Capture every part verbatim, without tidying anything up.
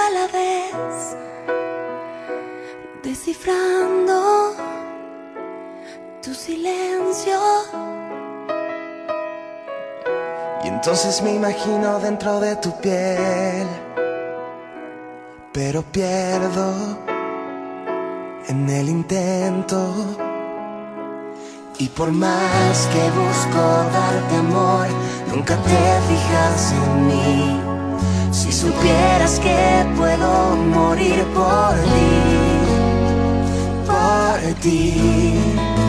a la vez, descifrando tu silencio. Y entonces me imagino dentro de tu piel, pero pierdo en el intento. Y por más que busco darte amor, nunca te fijas en mí. Si supieras que puedo morir por ti, por ti.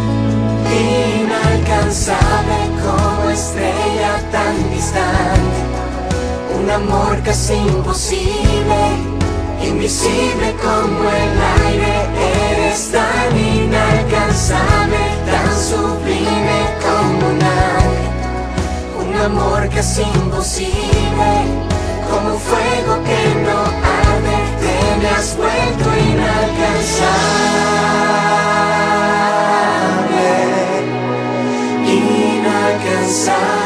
Inalcanzable como estrella tan distante, un amor casi imposible, invisible como el aire. Eres tan inalcanzable, tan sublime como un ángel, un amor casi imposible, como un fuego que no arde. Te me has vuelto inalcanzable, inalcanzable.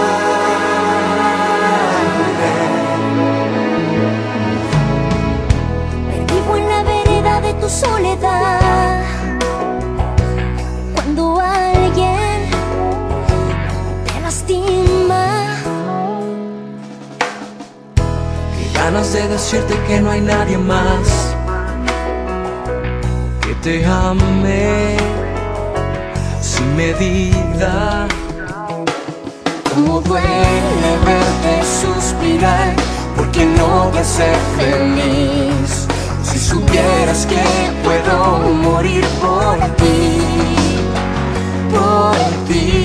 Tu soledad, cuando alguien te lastima. Qué ganas de decirte que no hay nadie más que te ame sin medida. Cómo duele verte suspirar, porque no vas a ser feliz. Si supieras que puedo morir por ti, por ti.